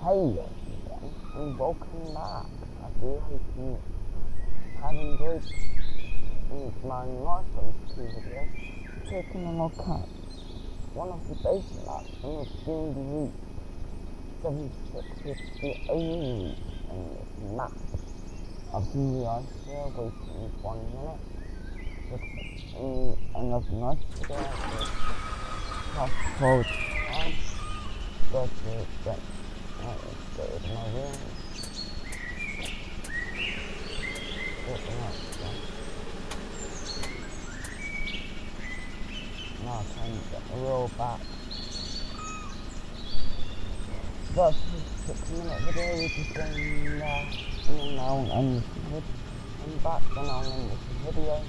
Hey, and welcome back. I do hope you have enjoyed my last two videos. Taking a look at one of the basic maps and it's doing the route 7650 only in this map. I'll see you guys here waiting 1 minute. Just another nice video with fast forward time. Go to get go to my room. Get the next one. Now time to get the roll back. That's a 6-minute video, we're just going there, and then I'll end this video. And back, then I'll end this video.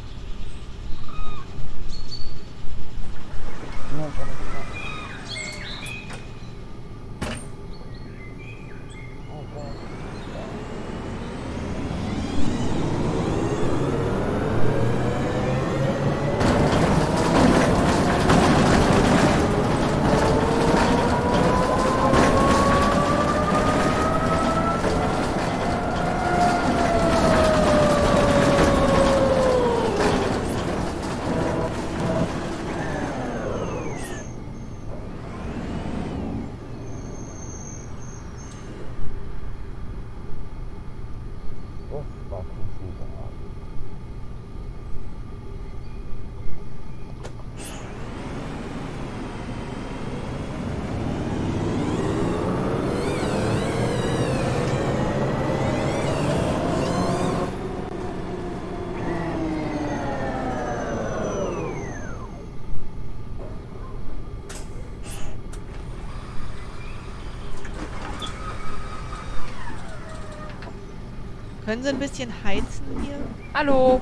Können Sie ein bisschen heizen hier? Hallo!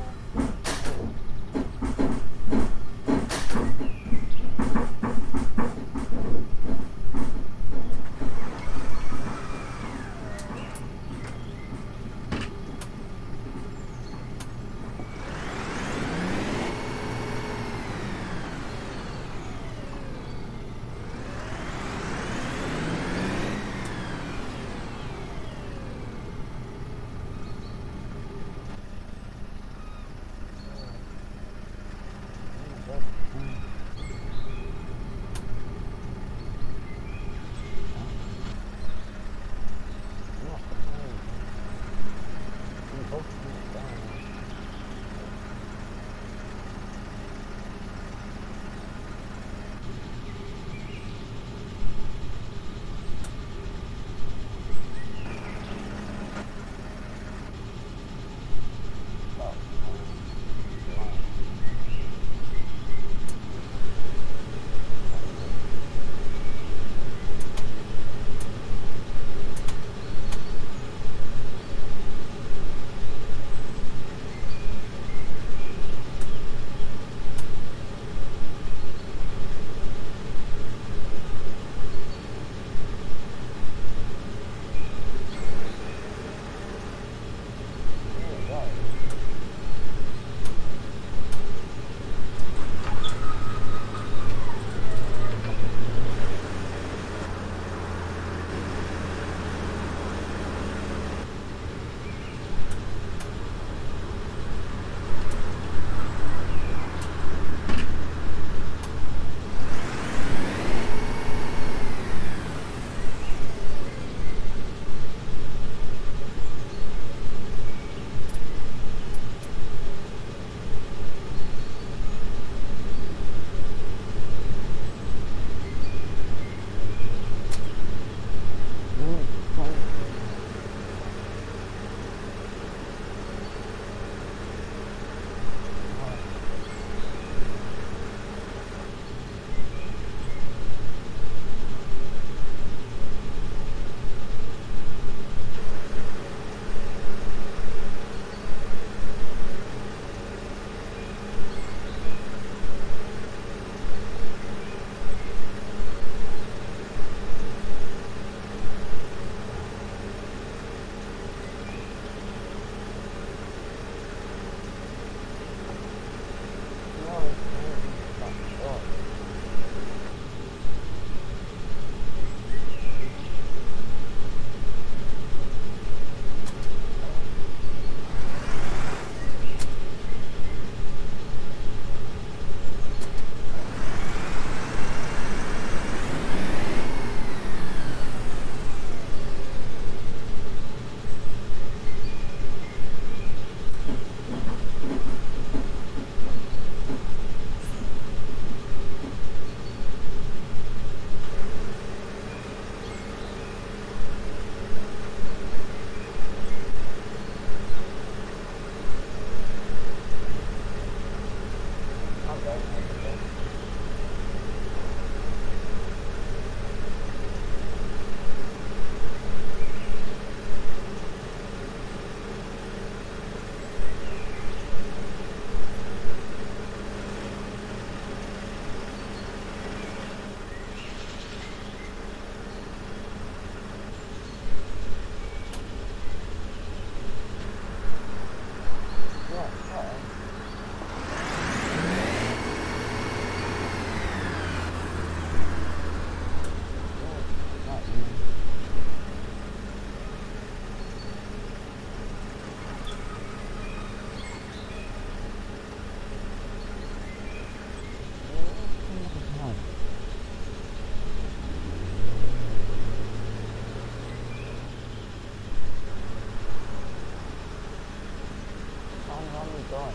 going?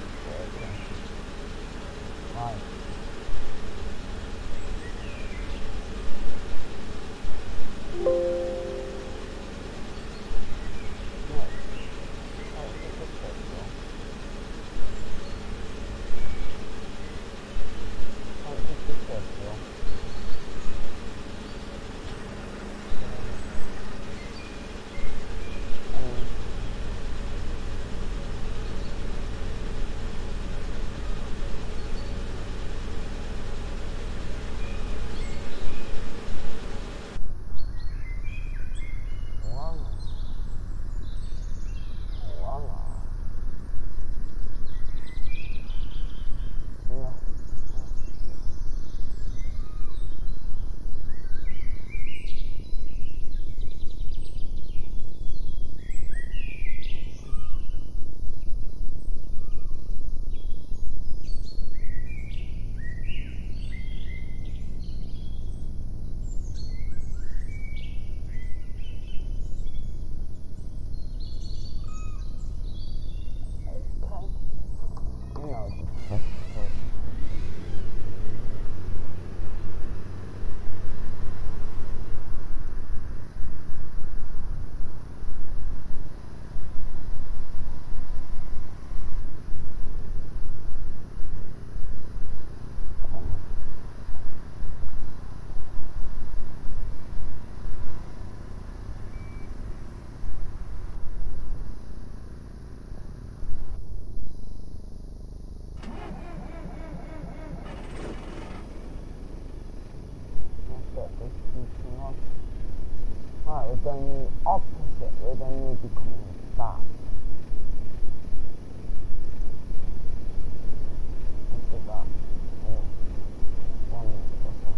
Why? We're going the opposite, we're going to be becoming fast. Let's do that. Yeah. 1 minute or so.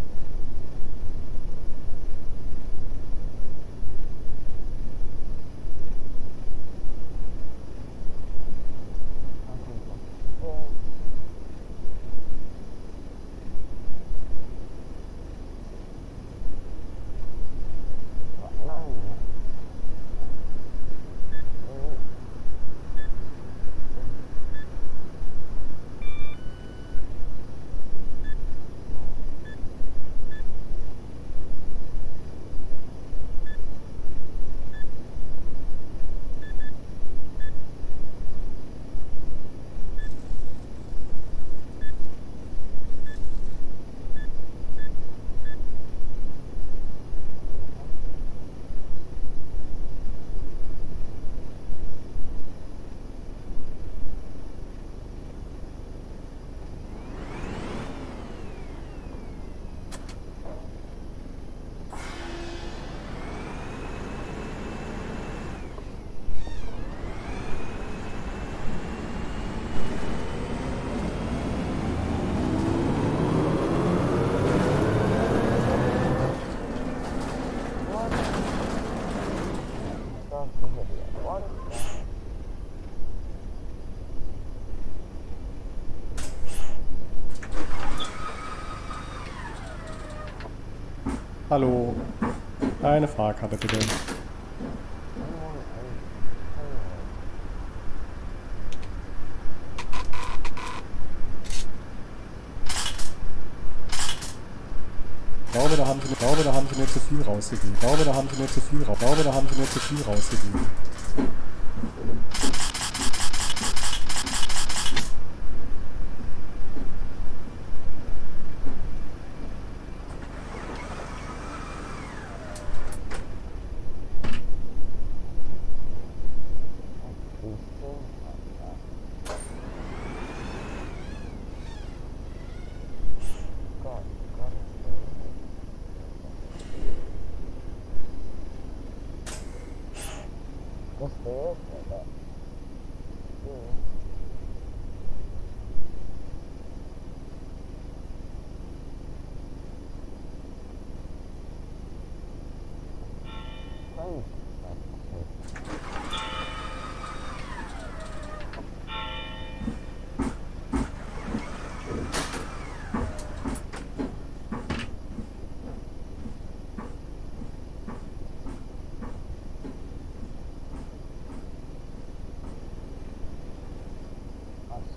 Hallo, eine Fahrkarte bitte. Ich glaube, da haben sie mir zu viel rausgegeben. Ich glaube, da haben sie mir zu viel rausgegeben.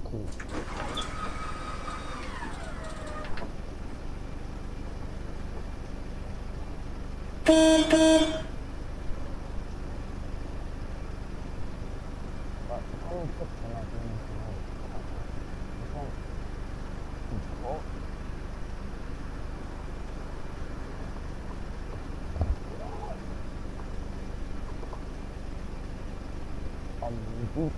Okay. Was kann ich jetzt von der Bühne schnell? Gut.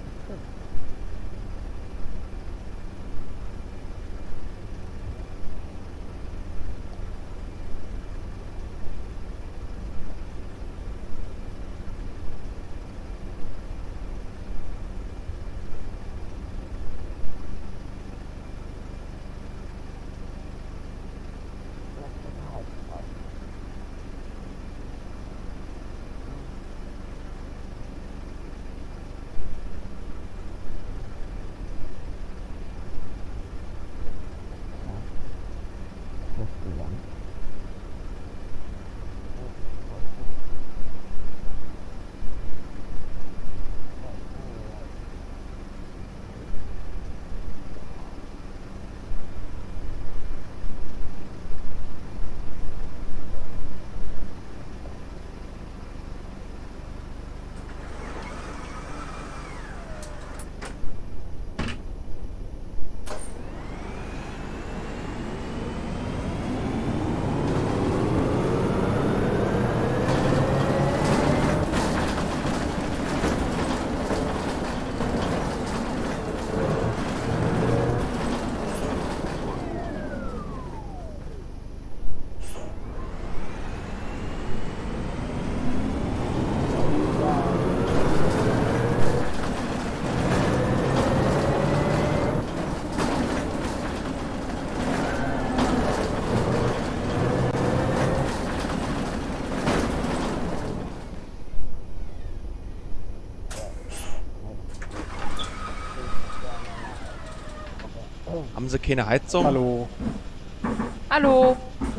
Haben Sie keine Heizung? Hallo. Hallo.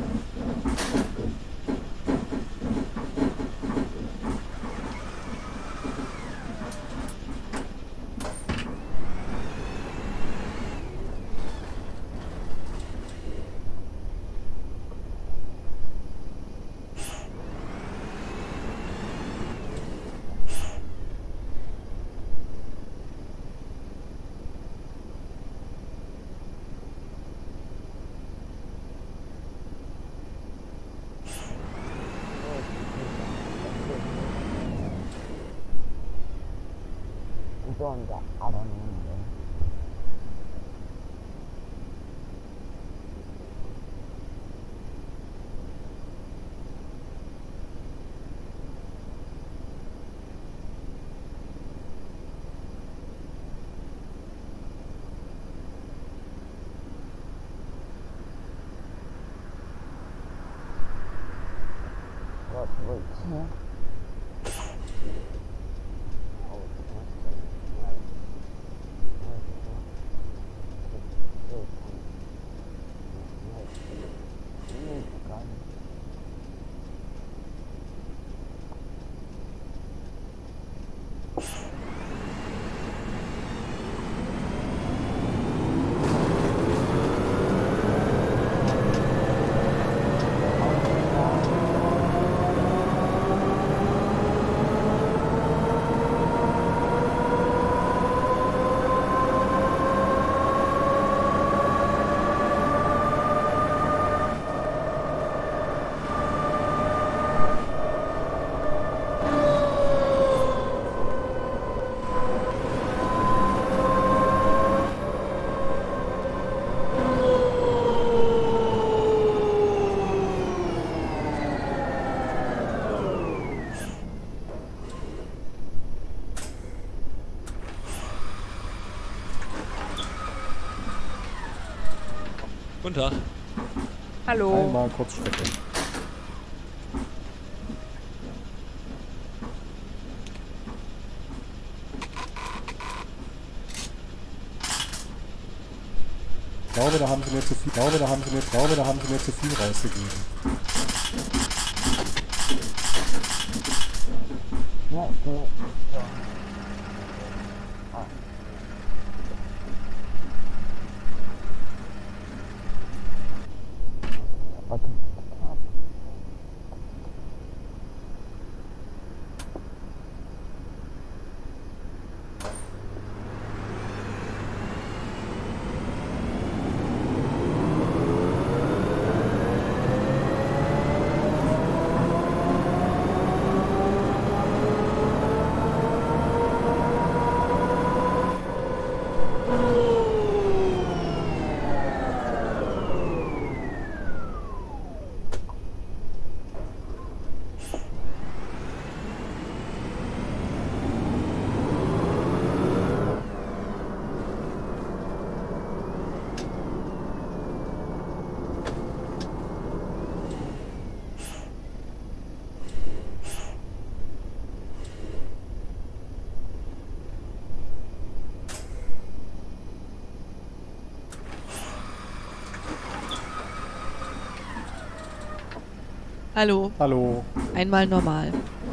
Doing that, I don't know. What, wait, huh? Guten Tag. Hallo. Einmal kurz Strecke. Ich glaube, da haben sie mir zu viel, da haben sie mir zu viel rausgegeben. Ja, Hallo. Hallo. Einmal normal.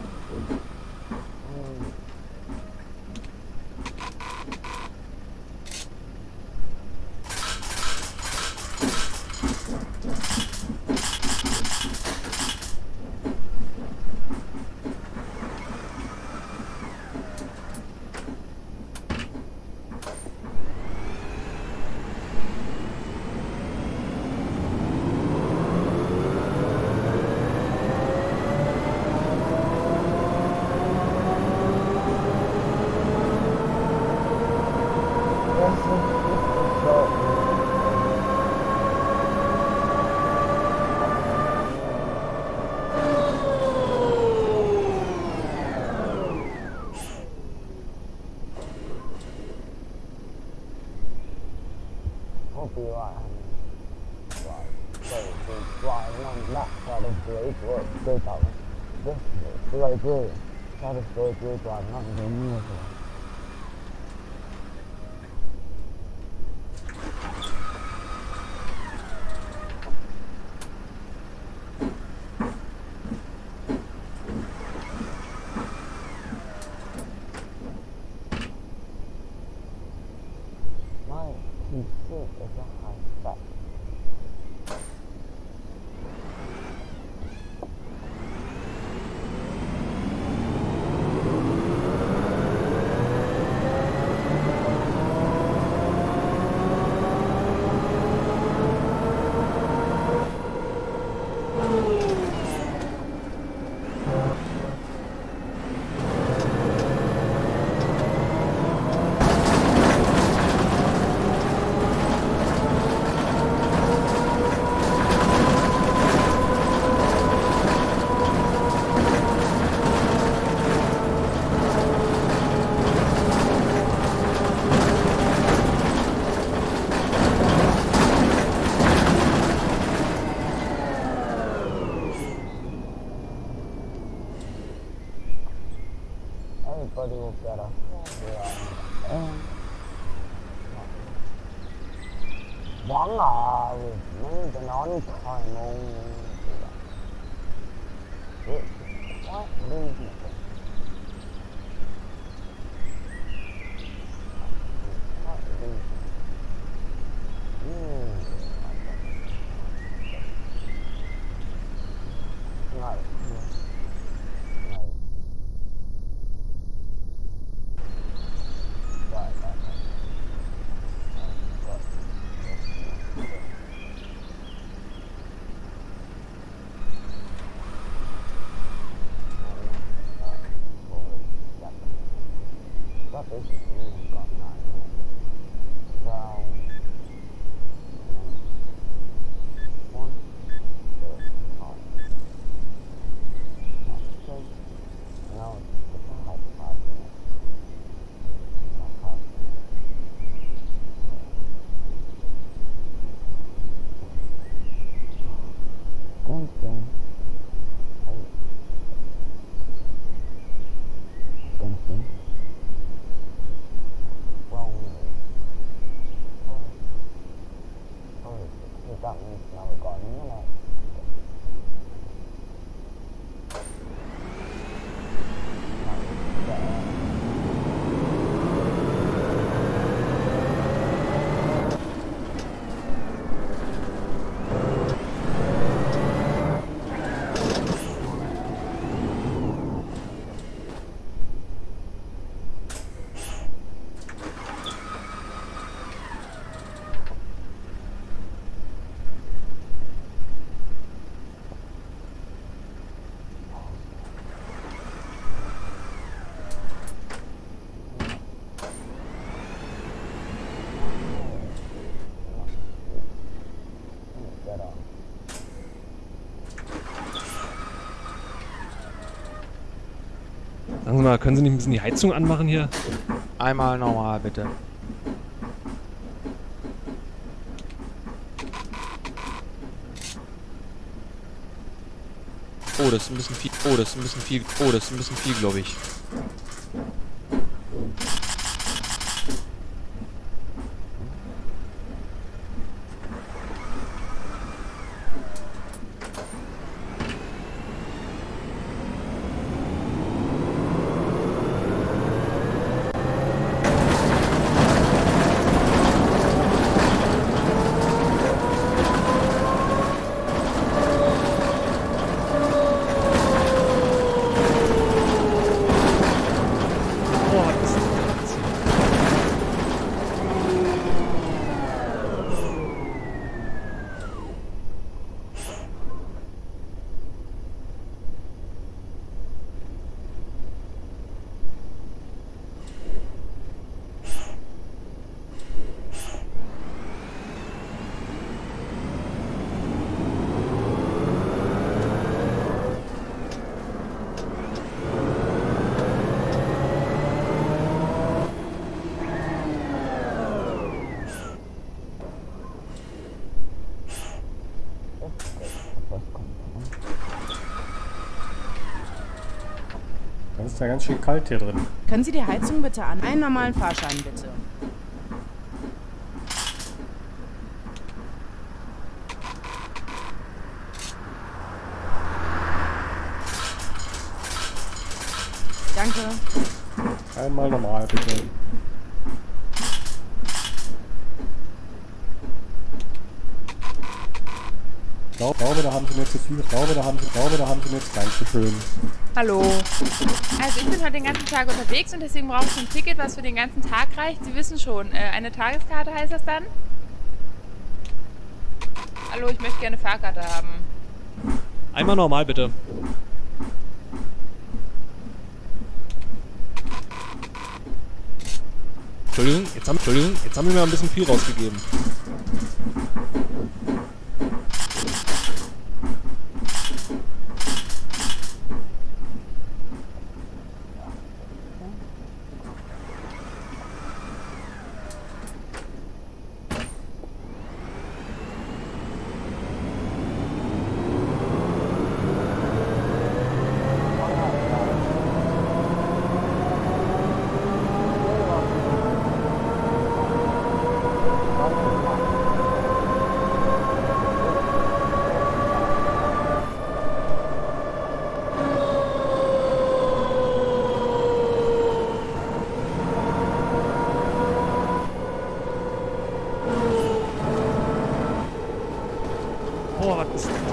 Everybody will get a one hour with me, then on time only. It's quite reasonable. Quite reasonable. Right. Sagen Sie mal, können Sie nicht ein bisschen die Heizung anmachen hier? Einmal normal, bitte. Oh, das ist ein bisschen viel. Oh, das ist ein bisschen viel. Oh, das ist ein bisschen viel, glaube ich. Das ist ja ganz schön kalt hier drin. Können Sie die Heizung bitte an? Einen normalen Fahrschein bitte. Danke. Einmal normal, bitte. Ich glaube, da haben Sie mir zu viel. Ich glaube, da haben Sie mir jetzt Dankeschön. Hallo. Also ich bin heute den ganzen Tag unterwegs und deswegen brauche ich ein Ticket, was für den ganzen Tag reicht. Sie wissen schon, eine Tageskarte heißt das dann? Hallo, ich möchte gerne Fahrkarte haben. Einmal normal, bitte. Entschuldigung, jetzt haben wir mir ein bisschen viel rausgegeben. Boah, was ist das?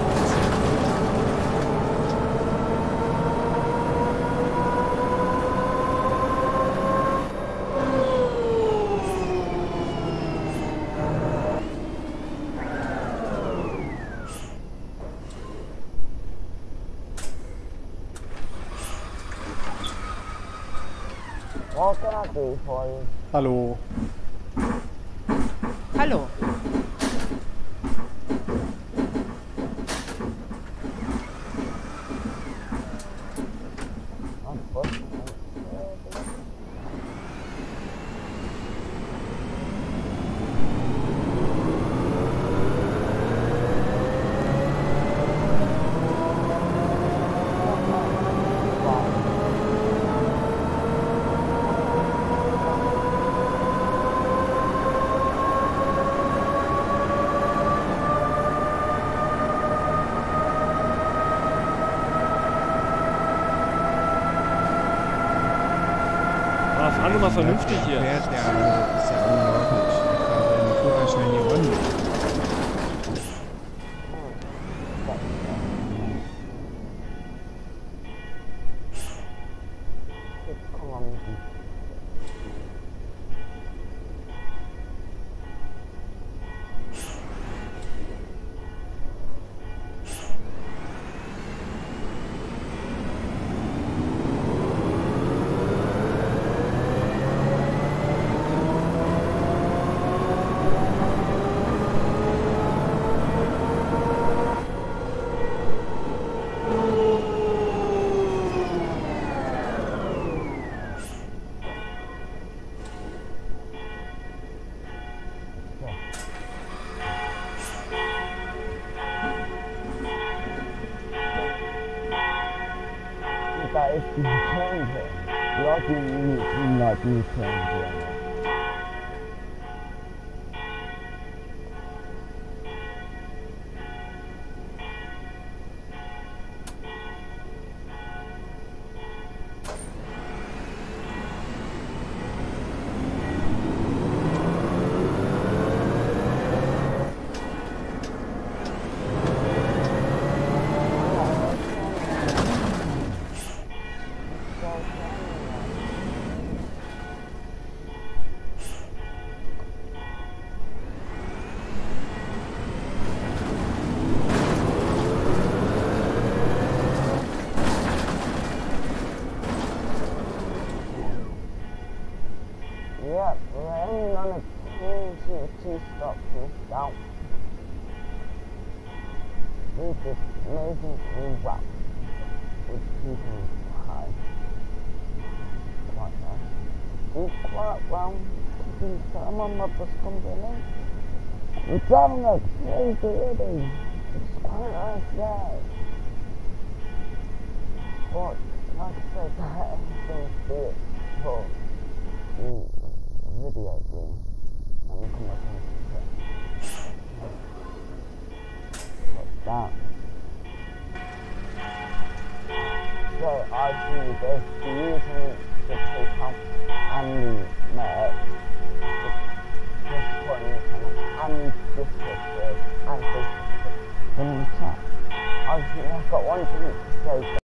What can I do for you? Hallo. Hallo. Fahren wir mal vernünftig hier. Fährt der, das ist ja unglaublich. Ich fahre den Führerschein die Runde. Da ist die Tante. Ja, die Tante. Yep, we're ending on a two-stop down. With this amazing route with people high. Quite nice. It's quite well. Someone up the company. We're driving like crazy already. It's quite nice there. But Like I said, everything's good for the video game. Let me come back into it. What's that? So obviously there's the using the takeoff and the net. Just putting it on and Discord and Facebook in the chat. Obviously I've got one thing to say.